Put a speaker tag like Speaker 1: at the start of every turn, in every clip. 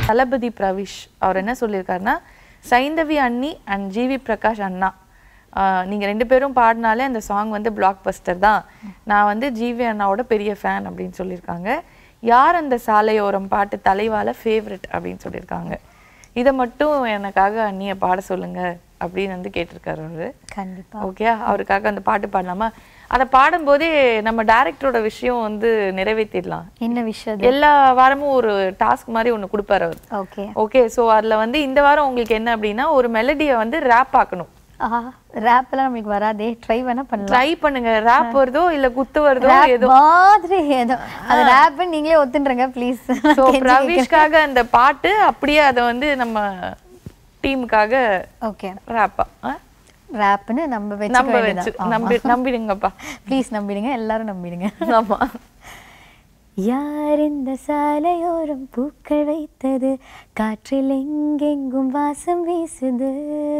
Speaker 1: தளபதி பிரவிஷ் அவர் என்ன சொல்லியிருக்காருன்னா, சைந்தவி அண்ணி அண்ட் ஜிவி பிரகாஷ் அண்ணா நீங்கள் 2 பேரும் பாடினாலே அந்த சாங் வந்து பிளாக் பஸ்டர் தான். நான் வந்து ஜிவி அண்ணாவோட பெரிய ஃபேன் அப்படின்னு சொல்லியிருக்காங்க. யார் அந்த சாலையோரம் பாட்டு தலைவால ஃபேவரட் அப்படின்னு சொல்லியிருக்காங்க. இதை மட்டும் எனக்காக அண்ணியை பாட சொல்லுங்க அப்படின்னு வந்து கேட்டிருக்காரு அவரு.
Speaker 2: கண்டிப்பா.
Speaker 1: ஓகே, அவருக்காக அந்த பாட்டு பாடலாமா? அதை பாடும்போதே நம்ம டைரக்டரோட விஷயம் வந்து நிறைவேற்றிடலாம்.
Speaker 2: என்ன விஷயம்?
Speaker 1: எல்லா வாரமும் ஒரு டாஸ்க் மாதிரி ஒன்று கொடுப்பாரு அவர்.
Speaker 2: ஓகே
Speaker 1: ஓகே, ஸோ அதில் வந்து இந்த வாரம் உங்களுக்கு என்ன அப்படின்னா, ஒரு மெலடியை வந்து ரேப் ஆக்கணும்.
Speaker 2: ரேப் எல்லாம் நமக்கு வராதே, ட்ரை வேணா பண்ணலாம்.
Speaker 1: ட்ரை பண்ணுங்க. ரேப் வருதோ இல்ல குத்து வருதோ ஏதோ
Speaker 2: மாதிரி ஏதோ அந்த ரேப் நீங்களே ஒத்துன்றங்க ப்ளீஸ்.
Speaker 1: சோ பிரவிஷ்காக அந்த பாட்டு அப்படியே அத வந்து நம்ம டீமுக்காக
Speaker 2: ஓகே
Speaker 1: ரேப்பா
Speaker 2: ரேப்னு நம்ம வெச்சு
Speaker 1: நம்பிடுங்கப்பா
Speaker 2: ப்ளீஸ், நம்பிடுங்க, எல்லாரும் நம்பிடுங்க.
Speaker 1: ஆமா.
Speaker 2: யார் இந்த சாலையோரம் பூக்கள் வைத்தது, காற்றில் எங்கெங்கும் வாசம் வீசுது,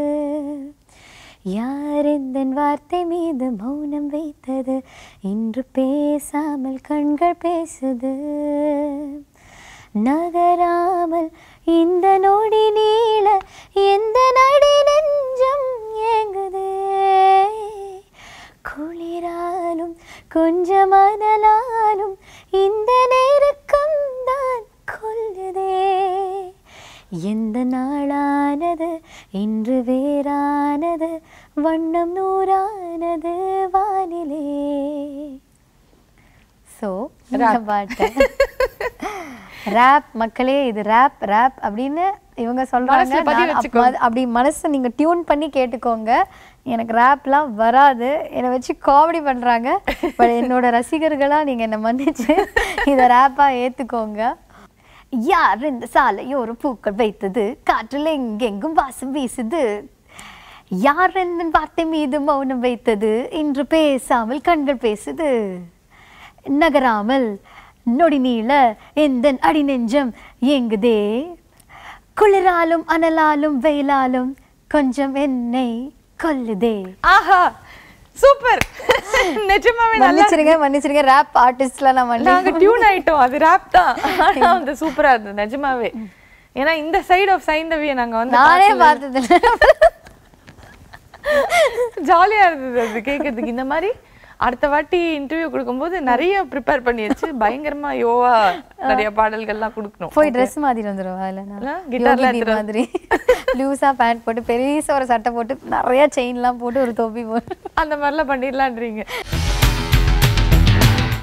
Speaker 2: யார் இந்த வார்த்தை மீது மௌனம் வைத்தது, இன்று பேசாமல் கண்கள் பேசுது, நகராமல் இந்த நொடி நீள எந்த நடி நெஞ்சம் ஏங்குதே, குளிராலும் கொஞ்சம் அனலாலும் இந்த நெருக்கம் தான் கொல்லுதே, எந்த நாளானது இன்று வேறானது, வண்ணம் நூறானது வானிலே. ஸோ பாட்டு ரேப் மக்களே, இது ரேப் ரேப் அப்படின்னு இவங்க சொல்றாங்க. அப்படி மனசை நீங்க டியூன் பண்ணி கேட்டுக்கோங்க. எனக்கு ரேப்லாம் வராது, என்னை வச்சு காமெடி பண்றாங்க. பட் என்னோட ரசிகர்களா நீங்க என்ன மன்னிச்சு இதை ரேப்பா ஏத்துக்கோங்க. யார் இந்த சாலையோர பூக்கள் வைத்தது, காற்றில் எங்கெங்கும் வாசம் வீசுது, யார் இந்த வார்த்தை மீது மௌனம் வைத்தது, இன்று பேசாமல் கண்கள் பேசுது, நகராமல் நொடி நீள எந்த அடி நெஞ்சம் ஏங்குதே, குளிராலும் அனலாலும் வெயிலாலும் கொஞ்சம் என்னை கொல்லுதே.
Speaker 1: ஆஹா, சூப்பர். நிஜமாவே
Speaker 2: மன்னிச்சிருங்க ரேப் ஆர்டிஸ்ட்ல
Speaker 1: நாங்க டியூன் ஆயிட்டோம். அது ரேப் தான், ஆனா அந்த சூப்பரா இருந்தது நிஜமாவே. ஏன்னா இந்த சைடு ஆஃப் சைந்தவியை நாங்க வந்து
Speaker 2: நானே பார்த்தது
Speaker 1: ஜாலியா இருந்தது அது கேட்கறதுக்கு. இந்த மாதிரி அடுத்த வாட்டி இன்டர்வியூ கொடுக்கும்போது நிறைய ப்ரிப்பேர் பண்ணி வச்சு பயங்கரமா யோவா நிறைய பாடல்கள்லாம் கொடுக்கணும்.
Speaker 2: போய் ட்ரெஸ் மாதிரி வந்துருவா, கிட்டார்ல மாதிரி லூஸா பேண்ட் போட்டு பெரிய ஒரு சட்டை போட்டு நிறைய செயின்லாம் போட்டு ஒரு தொப்பி போட்டு
Speaker 1: அந்த மாதிரிலாம் பண்ணிடலான்றீங்க.